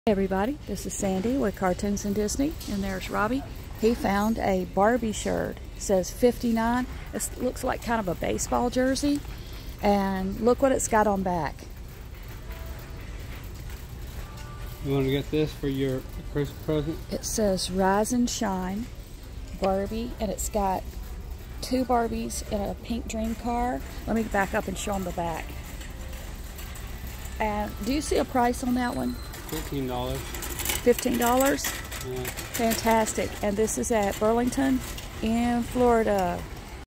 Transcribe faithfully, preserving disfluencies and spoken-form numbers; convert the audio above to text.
Hey everybody, this is Sandy with Cartoons and Disney, and there's Robbie. He found a Barbie shirt. It says fifty-nine. It looks like kind of a baseball jersey, and look what it's got on back. You want to get this for your Christmas present? It says Rise and Shine Barbie, and it's got two Barbies in a pink dream car. Let me back up and show them the back. And do you see a price on that one? Fifteen dollars. Fifteen dollars? Yeah. Fantastic. And this is at Burlington in Florida.